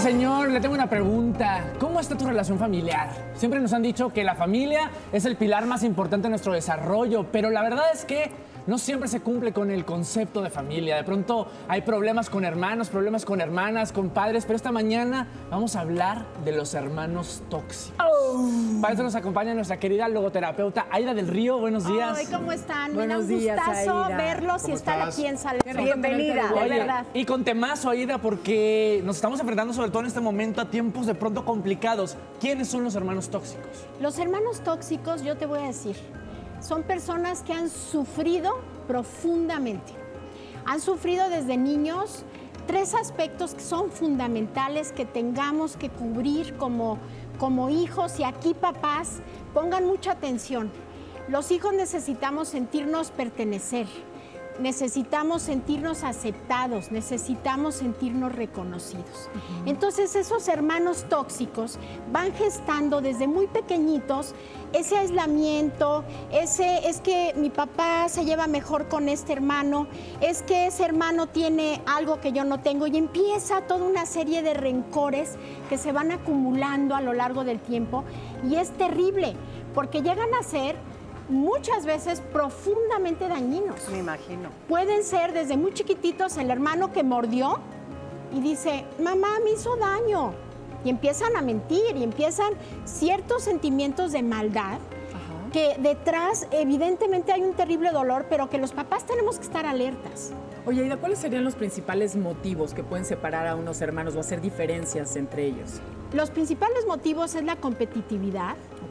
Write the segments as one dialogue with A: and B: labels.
A: señor, le tengo una pregunta. ¿Cómo está tu relación familiar? Siempre nos han dicho que la familia es el pilar más importante de nuestro desarrollo, pero la verdad es que no siempre se cumple con el concepto de familia. De pronto hay problemas con hermanos, problemas con hermanas, con padres, pero esta mañana vamos a hablar de los hermanos tóxicos. Para eso nos acompaña nuestra querida logoterapeuta Aida del Río. Buenos días.
B: Ay, ¿cómo están?
C: Buenos
B: Me da un
C: días,
B: gustazo
C: Aida.
B: verlos y estar aquí en Salud.
C: Bienvenida.
B: De verdad.
A: Y con temazo, Aida, porque nos estamos enfrentando sobre todo en este momento a tiempos de pronto complicados. ¿Quiénes son los hermanos tóxicos?
B: Los hermanos tóxicos, yo te voy a decir, son personas que han sufrido profundamente. Han sufrido desde niños 3 aspectos que son fundamentales que tengamos que cubrir como hijos, y aquí papás pongan mucha atención. Los hijos necesitamos sentirnos pertenecer, necesitamos sentirnos aceptados, necesitamos sentirnos reconocidos. Entonces esos hermanos tóxicos van gestando desde muy pequeñitos ese aislamiento, es que mi papá se lleva mejor con este hermano, es que ese hermano tiene algo que yo no tengo, y empieza toda una serie de rencores que se van acumulando a lo largo del tiempo, y es terrible porque llegan a ser muchas veces profundamente dañinos.
C: Me imagino.
B: Pueden ser desde muy chiquititos el hermano que mordió y dice, mamá me hizo daño. Y empiezan a mentir y empiezan ciertos sentimientos de maldad, que detrás evidentemente hay un terrible dolor, pero que los papás tenemos que estar alertas.
C: Oye, Aida, ¿cuáles serían los principales motivos que pueden separar a unos hermanos o hacer diferencias entre ellos?
B: Los principales motivos es la competitividad,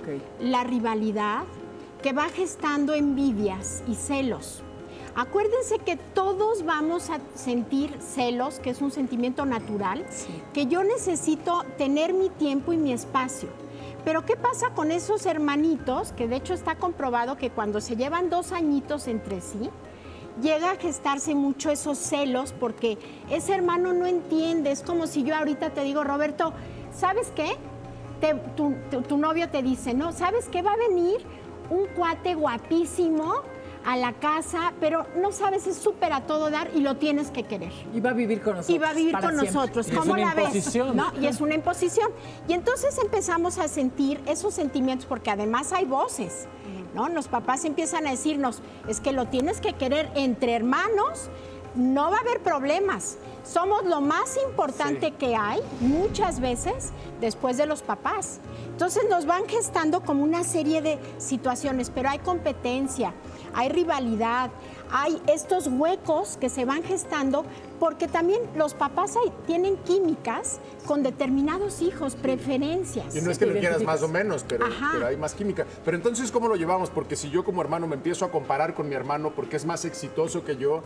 B: la rivalidad, que va gestando envidias y celos. Acuérdense que todos vamos a sentir celos, que es un sentimiento natural, que yo necesito tener mi tiempo y mi espacio. Pero ¿qué pasa con esos hermanitos? Que de hecho está comprobado que cuando se llevan 2 añitos entre sí, llega a gestarse mucho esos celos, porque ese hermano no entiende. Es como si yo ahorita te digo, Roberto, ¿sabes qué? Tu novio te dice, no, ¿sabes qué? Va a venir un cuate guapísimo a la casa, pero no sabes, es súper a todo dar y lo tienes que querer.
C: Y va a vivir con nosotros.
B: Y va a vivir con nosotros. ¿Cómo la ves? ¿No? Y es una imposición. Y entonces empezamos a sentir esos sentimientos, porque además hay voces, ¿no? Los papás empiezan a decirnos, es que lo tienes que querer entre hermanos, no va a haber problemas. Somos lo más importante que hay, muchas veces, después de los papás. Entonces nos van gestando como una serie de situaciones, pero hay competencia, hay rivalidad, hay estos huecos que se van gestando, porque también los papás tienen químicas con determinados hijos, preferencias.
D: Y no es que lo quieras más o menos, pero hay más química. Pero entonces, ¿cómo lo llevamos? Porque si yo como hermano me empiezo a comparar con mi hermano porque es más exitoso que yo,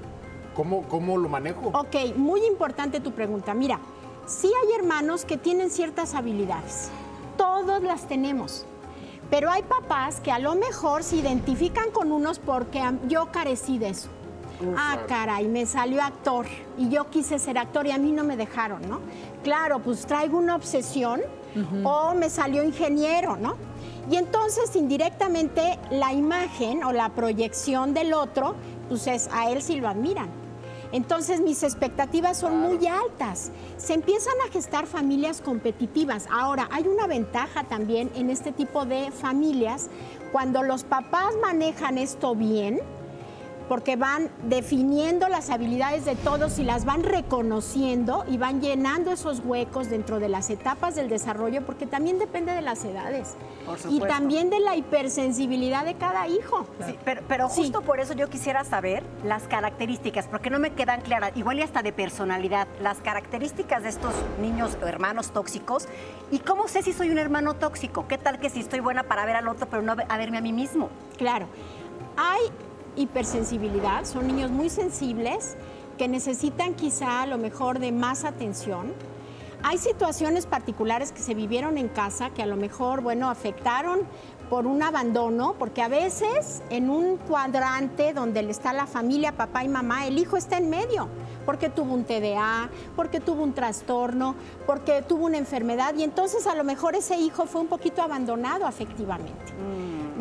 D: ¿cómo lo manejo?
B: Ok, muy importante tu pregunta. Mira, sí hay hermanos que tienen ciertas habilidades. Todos las tenemos. Pero hay papás que a lo mejor se identifican con unos porque yo carecí de eso. Caray, me salió actor y yo quise ser actor y a mí no me dejaron, ¿no? Claro, pues traigo una obsesión o me salió ingeniero, ¿no? Y entonces indirectamente la imagen o la proyección del otro, pues a él sí lo admiran. Entonces mis expectativas son muy altas. Se empiezan a gestar familias competitivas. Ahora, hay una ventaja también en este tipo de familias, cuando los papás manejan esto bien, porque van definiendo las habilidades de todos y las van reconociendo y van llenando esos huecos dentro de las etapas del desarrollo, porque también depende de las edades y también de la hipersensibilidad de cada hijo.
E: Sí, pero justo por eso yo quisiera saber las características, porque no me quedan claras, igual y hasta de personalidad, las características de estos niños o hermanos tóxicos, y cómo sé si soy un hermano tóxico. ¿Qué tal que si estoy buena para ver al otro, pero no a verme a mí mismo?
B: Claro, hay hipersensibilidad, son niños muy sensibles que necesitan quizá a lo mejor de más atención. Hay situaciones particulares que se vivieron en casa que a lo mejor, bueno, afectaron por un abandono, porque a veces en un cuadrante donde está la familia, papá y mamá, el hijo está en medio, porque tuvo un TDA, porque tuvo un trastorno, porque tuvo una enfermedad, y entonces a lo mejor ese hijo fue un poquito abandonado afectivamente.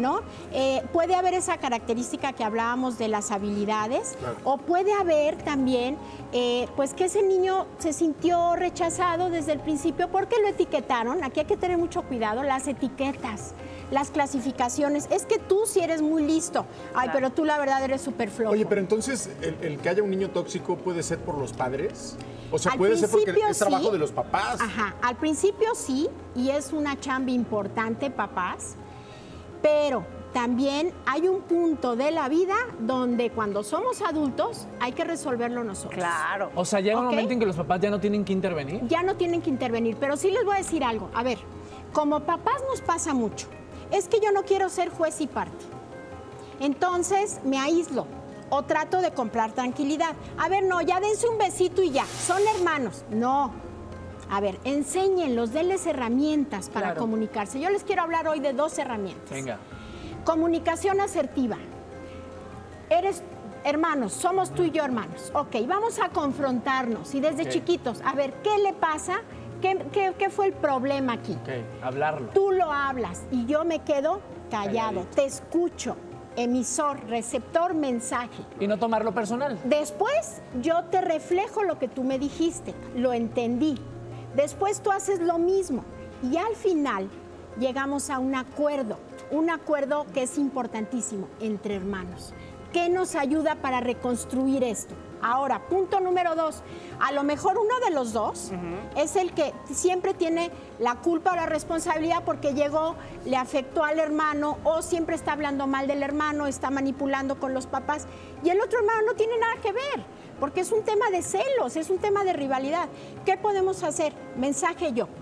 B: ¿no? Puede haber esa característica que hablábamos de las habilidades, o puede haber también, pues que ese niño se sintió rechazado desde el principio porque lo etiquetaron. Aquí hay que tener mucho cuidado, las etiquetas, las clasificaciones. Es que tú sí eres muy listo, ay, pero tú la verdad eres súper flojo.
D: Oye, pero entonces, ¿el que haya un niño tóxico puede ser por los padres? O sea,
B: Al
D: puede ser porque
B: principio
D: es trabajo
B: sí.
D: de los papás.
B: Ajá, al principio sí, y es una chamba importante, papás, pero también hay un punto de la vida donde cuando somos adultos hay que resolverlo nosotros.
E: Claro.
A: O sea, llega un
B: ¿Ok?
A: momento en que los papás ya no tienen que intervenir.
B: Ya no tienen que intervenir, pero sí les voy a decir algo. A ver, como papás nos pasa mucho. Es que yo no quiero ser juez y parte. Entonces me aíslo o trato de comprar tranquilidad. A ver, no, ya dense un besito y ya. Son hermanos. No. A ver, enséñenlos, denles herramientas para
C: Claro.
B: comunicarse. Yo les quiero hablar hoy de 2 herramientas.
A: Venga.
B: Comunicación asertiva. Hermanos, somos tú y yo hermanos. Ok, vamos a confrontarnos y desde chiquitos, a ver, ¿qué le pasa? ¿Qué fue el problema aquí?
A: Ok, hablarlo.
B: Tú lo hablas y yo me quedo callado,
A: Calladito.
B: te escucho, emisor, receptor, mensaje.
A: Y no tomarlo personal.
B: Después yo te reflejo lo que tú me dijiste, lo entendí. Después tú haces lo mismo y al final llegamos a un acuerdo que es importantísimo entre hermanos. ¿Qué nos ayuda para reconstruir esto? Ahora, punto número 2. A lo mejor uno de los dos es el que siempre tiene la culpa o la responsabilidad porque llegó, le afectó al hermano o siempre está hablando mal del hermano, está manipulando con los papás y el otro hermano no tiene nada que ver porque es un tema de celos, es un tema de rivalidad. ¿Qué podemos hacer? Mensaje yo.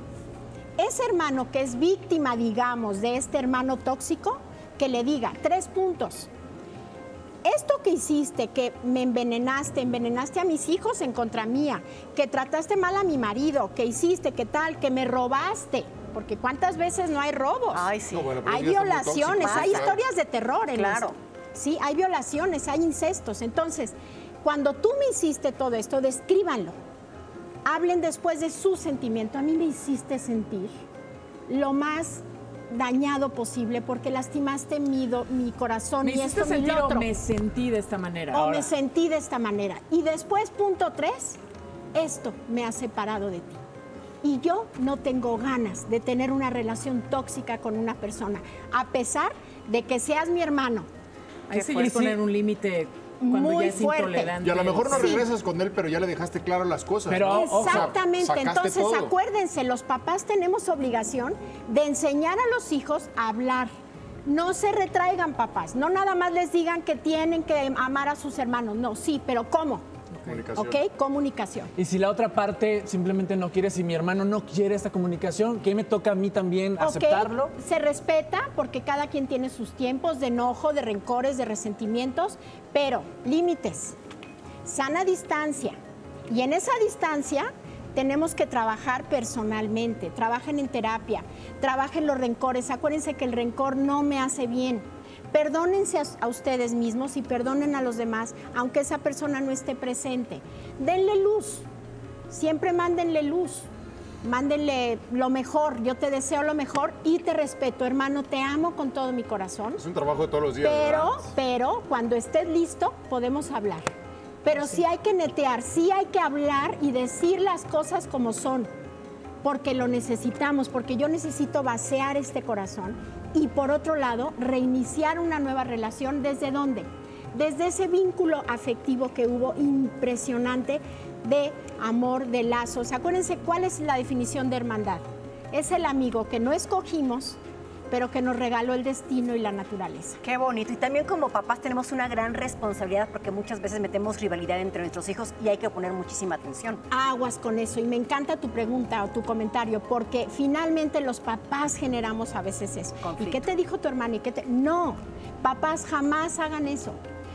B: Ese hermano que es víctima, digamos, de este hermano tóxico, que le diga 3 puntos. Esto que hiciste, que me envenenaste a mis hijos en contra mía, que trataste mal a mi marido, que hiciste, que tal, que me robaste, porque ¿cuántas veces no hay robos?
E: Ay, sí.
D: No, bueno, pero
B: Hay
D: ya está muy
B: violaciones,
D: tóxico.
B: hay historias de terror en
E: Claro.
B: eso. Sí, hay violaciones, hay incestos. Entonces, cuando tú me hiciste todo esto, descríbanlo. Hablen después de su sentimiento. A mí me hiciste sentir lo más dañado posible porque lastimaste mi corazón
C: Me
B: y
C: hiciste
B: esto, mi
C: sentir
B: lo
C: o
B: otro.
C: me sentí de esta manera.
B: O me sentí de esta manera. Y después, punto 3, esto me ha separado de ti. Y yo no tengo ganas de tener una relación tóxica con una persona, a pesar de que seas mi hermano.
C: Ahí sí
A: fuerte.
C: ya poner un límite cuando
B: Muy
C: ya es
B: fuerte.
C: intolerante.
D: Y a lo mejor no
B: Sí.
D: regresas con él, pero ya le dejaste claro las cosas.
A: Pero,
D: ¿no?
A: ojo,
B: Exactamente,
D: sacaste
B: entonces
D: todo.
B: acuérdense, los papás tenemos obligación de enseñar a los hijos a hablar. No se retraigan, papás, no nada más les digan que tienen que amar a sus hermanos, no, sí, pero ¿cómo?
D: Comunicación.
B: ¿Ok? Comunicación.
A: Y si la otra parte simplemente no quiere, si mi hermano no quiere esta comunicación, ¿qué me toca a mí también
B: Ok,
A: aceptarlo?
B: se respeta porque cada quien tiene sus tiempos de enojo, de rencores, de resentimientos, pero límites, sana distancia. Y en esa distancia tenemos que trabajar personalmente, trabajen en terapia, trabajen los rencores. Acuérdense que el rencor no me hace bien. Perdónense a ustedes mismos y perdonen a los demás, aunque esa persona no esté presente. Denle luz, siempre mándenle luz. Mándenle lo mejor, yo te deseo lo mejor y te respeto, hermano, te amo con todo mi corazón.
D: Es un trabajo de todos los días. ¿verdad?
B: Pero cuando estés listo, podemos hablar. Pero sí hay que netear, sí hay que hablar y decir las cosas como son, porque lo necesitamos, porque yo necesito vaciar este corazón y por otro lado, reiniciar una nueva relación. ¿Desde dónde? Desde ese vínculo afectivo que hubo impresionante de amor, de lazos. Acuérdense cuál es la definición de hermandad. Es el amigo que no escogimos, pero que nos regaló el destino y la naturaleza.
E: Qué bonito. Y también como papás tenemos una gran responsabilidad porque muchas veces metemos rivalidad entre nuestros hijos y hay que poner muchísima atención.
B: Aguas con eso. Y me encanta tu pregunta o tu comentario, porque finalmente los papás generamos a veces eso.
E: Conflicto.
B: ¿Y qué te dijo tu hermano? ¿Y qué te...? No, papás jamás hagan eso.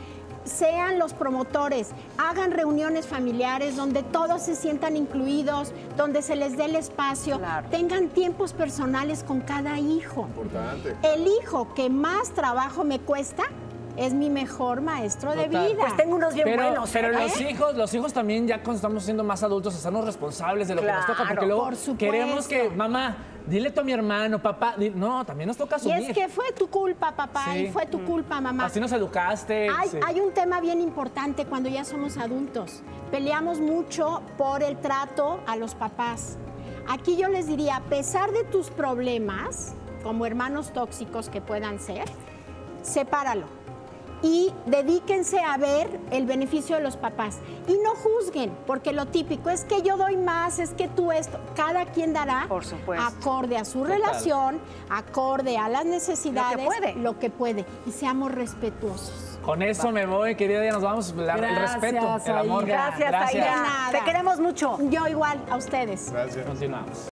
B: Sean los promotores, hagan reuniones familiares donde todos se sientan incluidos, donde se les dé el espacio,
E: Claro.
B: tengan tiempos personales con cada hijo.
D: Importante.
B: El hijo que más trabajo me cuesta es mi mejor maestro de
A: Total.
B: vida.
E: Pues tengo unos bien buenos.
A: Pero
E: ¿eh?
A: los hijos también, ya cuando estamos siendo más adultos, hacernos responsables de lo que nos toca, porque
E: Claro,
A: luego
B: por supuesto.
A: queremos que, mamá, dile tú a mi hermano, papá, no, también nos toca
B: Y
A: asumir.
B: es que fue tu culpa, papá,
A: Sí.
B: y fue tu culpa, mamá.
A: Así nos educaste. sí.
B: Hay un tema bien importante cuando ya somos adultos. Peleamos mucho por el trato a los papás. Aquí yo les diría, a pesar de tus problemas, como hermanos tóxicos que puedan ser, sepáralo. Y dedíquense a ver el beneficio de los papás. Y no juzguen, porque lo típico es que yo doy más, es que tú esto. Cada quien dará
E: Por supuesto.
B: acorde a su relación, acorde a las necesidades,
E: Lo que puede.
B: Y seamos respetuosos.
A: Con eso me voy, querida, ya nos vamos. El
C: Gracias,
A: respeto, el amor.
C: Aida.
E: Gracias, Aida.
B: Nada.
E: Te queremos mucho.
B: Yo igual, a ustedes.
D: Gracias.
A: Continuamos.